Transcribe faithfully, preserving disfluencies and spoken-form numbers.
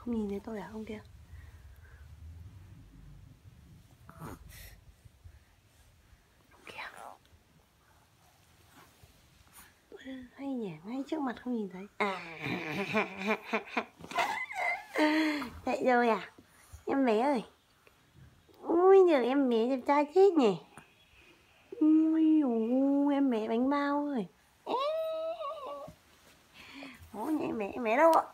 Không nhìn thấy tôi à? Không kia. Không kia. Hay nhỉ, ngay trước mặt không nhìn thấy. À. Dậy rồi à? Em bé ơi. Ui giời, em bé đẹp trai chết nhỉ. Ui dồi, em bé bánh bao ơi. Ủa em bé, em bé đâu ạ?